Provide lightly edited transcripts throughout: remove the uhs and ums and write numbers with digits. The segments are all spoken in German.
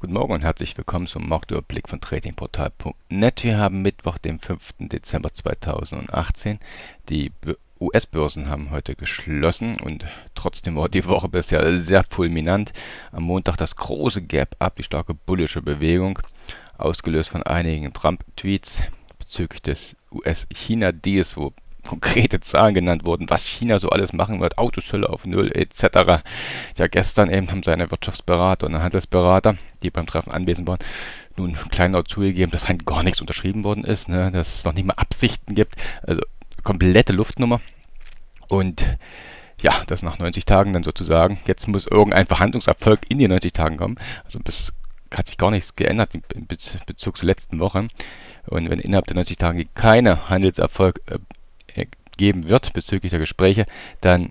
Guten Morgen und herzlich willkommen zum Marktüberblick von tradingportal.net. Wir haben Mittwoch, den 5. Dezember 2018. Die US-Börsen haben heute geschlossen und trotzdem war die Woche bisher sehr fulminant. Am Montag das große Gap-Up, die starke bullische Bewegung, ausgelöst von einigen Trump-Tweets bezüglich des US-China-Deals, wo konkrete Zahlen genannt wurden, was China so alles machen wird, Autozölle auf Null etc. Ja, gestern eben haben seine Wirtschaftsberater und Handelsberater, die beim Treffen anwesend waren, nun kleinlaut zugegeben, dass halt gar nichts unterschrieben worden ist, ne, dass es noch nicht mal Absichten gibt, also komplette Luftnummer. Und ja, das nach 90 Tagen dann sozusagen, jetzt muss irgendein Verhandlungserfolg in die 90 Tagen kommen, also bis hat sich gar nichts geändert in Bezug zur letzten Woche. Und wenn innerhalb der 90 Tage keiner Handelserfolg geben wird bezüglich der Gespräche, dann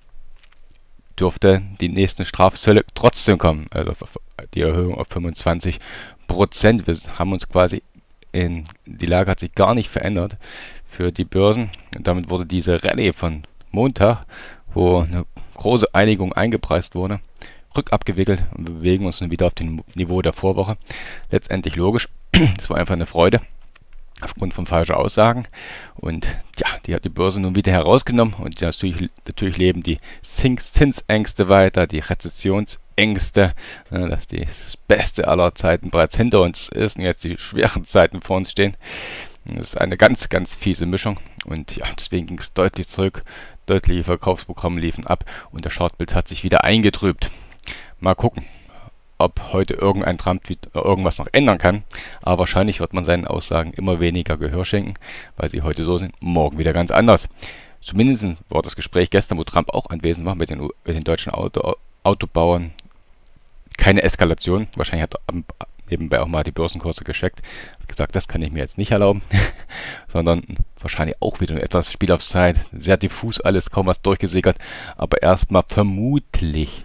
dürfte die nächsten Strafzölle trotzdem kommen. Also die Erhöhung auf 25%. Wir haben uns quasi die Lage hat sich gar nicht verändert für die Börsen. Und damit wurde diese Rallye von Montag, wo eine große Einigung eingepreist wurde, rückabgewickelt und wir bewegen uns nun wieder auf dem Niveau der Vorwoche. Letztendlich logisch. Es war einfach eine Freude aufgrund von falscher Aussagen. Und ja, die hat die Börse nun wieder herausgenommen. Und natürlich leben die Zinsängste weiter, die Rezessionsängste, dass das Beste aller Zeiten bereits hinter uns ist und jetzt die schweren Zeiten vor uns stehen. Das ist eine ganz, ganz fiese Mischung. Und ja, deswegen ging es deutlich zurück. Deutliche Verkaufsprogramme liefen ab und der Chartbild hat sich wieder eingetrübt. Mal gucken, ob heute irgendein Trump irgendwas noch ändern kann. Aber wahrscheinlich wird man seinen Aussagen immer weniger Gehör schenken, weil sie heute so sind, morgen wieder ganz anders. Zumindest war das Gespräch gestern, wo Trump auch anwesend war, mit den deutschen Autobauern, keine Eskalation. Wahrscheinlich hat er nebenbei auch mal die Börsenkurse gecheckt. Hat gesagt, das kann ich mir jetzt nicht erlauben, sondern wahrscheinlich auch wieder etwas Spiel auf Zeit. Sehr diffus alles, kaum was durchgesickert, aber erstmal vermutlich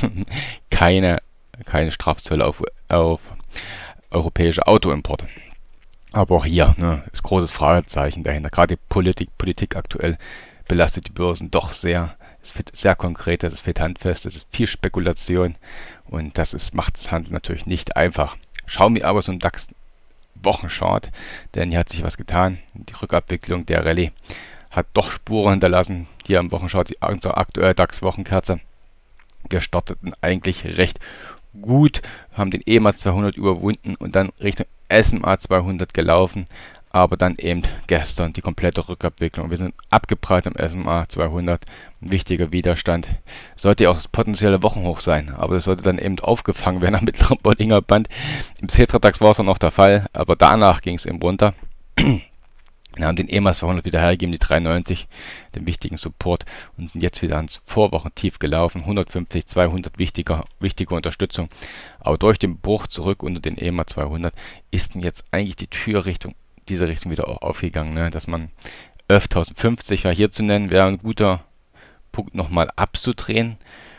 keine Strafzölle auf europäische Autoimporte. Aber auch hier ist großes Fragezeichen dahinter. Gerade die Politik aktuell belastet die Börsen doch sehr. Es wird sehr konkret, es wird handfest, es ist viel Spekulation und macht das Handeln natürlich nicht einfach. Schauen wir aber so einen DAX-Wochenchart, denn hier hat sich was getan. Die Rückabwicklung der Rallye hat doch Spuren hinterlassen. Hier am Wochenchart unsere aktuelle DAX-Wochenkerze. Wir starteten eigentlich recht gut, haben den EMA 200 überwunden und dann Richtung SMA 200 gelaufen, aber dann eben gestern die komplette Rückabwicklung. Wir sind abgeprallt am SMA 200, ein wichtiger Widerstand. Sollte ja auch das potenzielle Wochenhoch sein, aber das sollte dann eben aufgefangen werden am mittleren Bollinger Band. Im Xetra-DAX war es dann noch der Fall, aber danach ging es eben runter. Wir haben den EMA 200 wieder hergegeben, die 93, den wichtigen Support, und sind jetzt wieder ans Vorwochentief gelaufen. 150, 200, wichtige Unterstützung. Aber durch den Bruch zurück unter den EMA 200 ist jetzt eigentlich die Türrichtung, diese Richtung wieder auch aufgegangen. Ne? Dass man 11.050 war hier zu nennen, wäre ein guter Punkt nochmal abzudrehen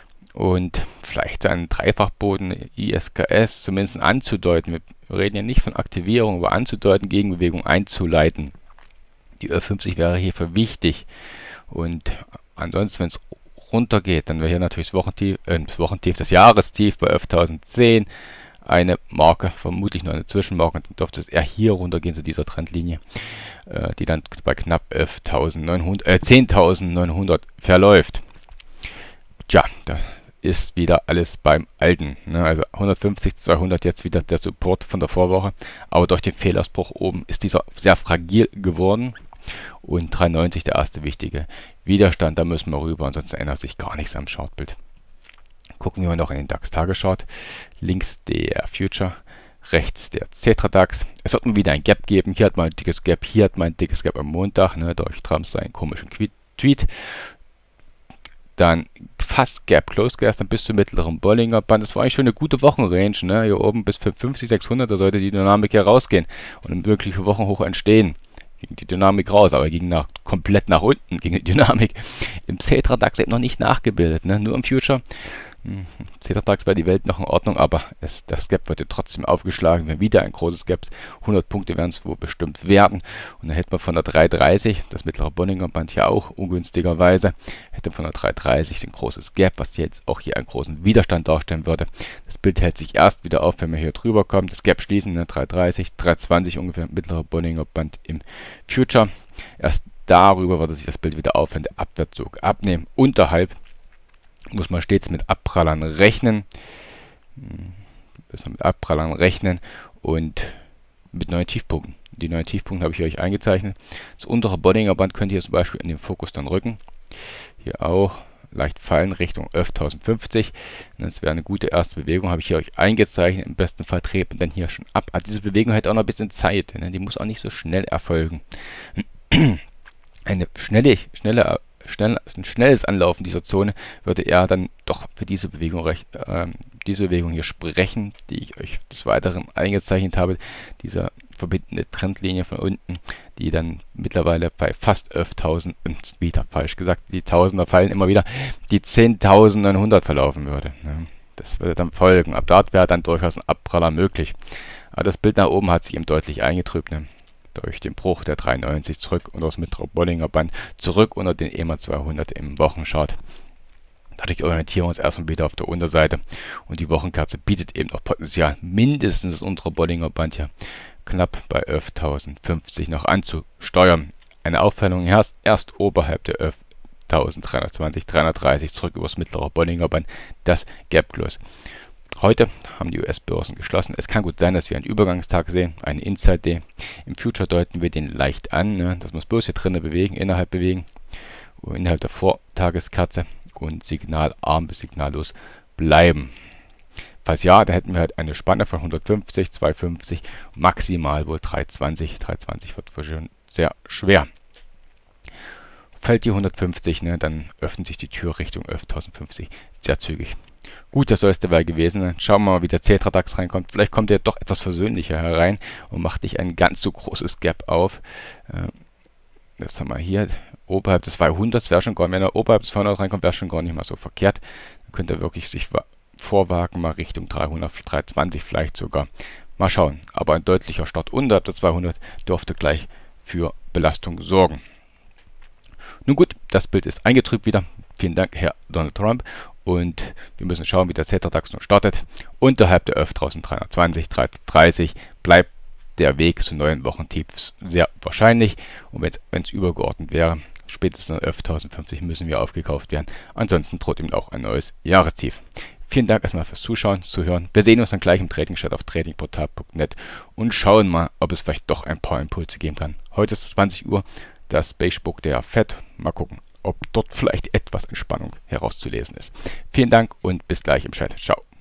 und vielleicht einen Dreifachboden ISKS zumindest anzudeuten. Wir reden ja nicht von Aktivierung, aber anzudeuten, Gegenbewegung einzuleiten. Die 11.50 wäre hierfür wichtig. Und ansonsten, wenn es runtergeht, dann wäre hier natürlich das Wochentief, das Jahrestief bei 11.010. Eine Marke, vermutlich nur eine Zwischenmarke. Und dann dürfte es eher hier runtergehen zu dieser Trendlinie, die dann bei knapp 10.900 verläuft. Tja, da ist wieder alles beim Alten. Ne? Also 150, 200 jetzt wieder der Support von der Vorwoche. Aber durch den Fehlausbruch oben ist dieser sehr fragil geworden. Und 390 der erste wichtige Widerstand, da müssen wir rüber, ansonsten ändert sich gar nichts am Chartbild. Gucken wir noch in den DAX-Tageschart. Links der Future, rechts der Xetra-DAX. Es wird mal wieder ein Gap geben. Hier hat man ein dickes Gap, hier hat man ein dickes Gap am Montag, durch Trump seinen komischen Tweet. Dann fast Gap Close gestern bis zum mittleren Bollinger Band. Das war eigentlich schon eine gute Wochenrange. Ne? Hier oben bis 550, 600, da sollte die Dynamik hier rausgehen und ein möglicher Wochenhoch entstehen. Ging die Dynamik raus, aber ging komplett nach unten, ging die Dynamik im Xetra-DAX eben noch nicht nachgebildet. Ne? Nur im Future Tetradrax wäre die Welt noch in Ordnung, aber das Gap wird ja trotzdem aufgeschlagen. Wenn wieder ein großes Gap, 100 Punkte werden es wohl bestimmt werden. Und dann hätte man von der 330, das mittlere Bollinger Band hier auch ungünstigerweise, hätte von der 330 ein großes Gap, was jetzt auch hier einen großen Widerstand darstellen würde. Das Bild hält sich erst wieder auf, wenn wir hier drüber kommen. Das Gap schließen, 330, 320 ungefähr, mittlere Bollinger Band im Future. Erst darüber würde sich das Bild wieder aufhören, der Abwärtszug abnehmen. Unterhalb muss man stets mit Abprallern rechnen. Und mit neuen Tiefpunkten. Die neuen Tiefpunkte habe ich euch eingezeichnet. Das untere Bollinger Band könnt ihr zum Beispiel in den Fokus dann rücken. Hier auch leicht fallen Richtung 11.050. Das wäre eine gute erste Bewegung, habe ich hier euch eingezeichnet. Im besten Fall treten dann hier schon ab. Also diese Bewegung hat auch noch ein bisschen Zeit. Die muss auch nicht so schnell erfolgen. Ein schnelles Anlaufen dieser Zone würde er dann doch für diese Bewegung hier sprechen, die ich euch des Weiteren eingezeichnet habe. Diese verbindende Trendlinie von unten, die dann mittlerweile bei fast 11.000, wieder falsch gesagt, die Tausender fallen immer wieder, die 10.900 verlaufen würde. Das würde dann folgen. Ab dort wäre dann durchaus ein Abpraller möglich. Aber das Bild nach oben hat sich eben deutlich eingetrübt. Durch den Bruch der 390 zurück unter das mittlere Bollinger Band, zurück unter den EMA 200 im Wochenchart. Dadurch orientieren wir uns erstmal wieder auf der Unterseite und die Wochenkerze bietet eben auch Potenzial, mindestens das untere Bollinger Band hier knapp bei 11.050 noch anzusteuern. Eine Aufhellung erst oberhalb der 11.320, 330 zurück über das mittlere Bollinger Band, das Gap Close. Heute haben die US-Börsen geschlossen. Es kann gut sein, dass wir einen Übergangstag sehen, einen Inside Day. Im Future deuten wir den leicht an, dass wir uns bloß hier drinnen bewegen, innerhalb der Vortageskerze und signalarm bis signallos bleiben. Falls ja, dann hätten wir halt eine Spanne von 150, 250, maximal wohl 320. 320 wird schon sehr schwer. Fällt die 150, dann öffnet sich die Tür Richtung 11.050 sehr zügig. Gut, das soll es dabei gewesen sein. Schauen wir mal, wie der Tetradrax reinkommt. Vielleicht kommt er doch etwas versöhnlicher herein und macht nicht ein ganz so großes Gap auf. Das haben wir hier. Oberhalb des 200 wäre schon gar nicht, wenn er oberhalb des 200 reinkommt, wäre schon gar nicht mal so verkehrt. Dann könnte er wirklich sich vorwagen, mal Richtung 300, 320 vielleicht sogar. Mal schauen. Aber ein deutlicher Start unterhalb der 200 dürfte gleich für Belastung sorgen. Nun gut, das Bild ist eingetrübt wieder. Vielen Dank, Herr Donald Trump. Und wir müssen schauen, wie der Tetradrax nun startet. Unterhalb der 11.320, 330 bleibt der Weg zu neuen Wochentiefs sehr wahrscheinlich. Und wenn es übergeordnet wäre, spätestens 11.050 müssen wir aufgekauft werden. Ansonsten droht ihm auch ein neues Jahrestief. Vielen Dank erstmal fürs Zuschauen, Zuhören. Wir sehen uns dann gleich im Trading-Chat auf tradingportal.net und schauen mal, ob es vielleicht doch ein paar Impulse geben kann. Heute ist 20 Uhr das Beigebook der Fed. Mal gucken, ob dort vielleicht etwas Entspannung herauszulesen ist. Vielen Dank und bis gleich im Chat. Ciao.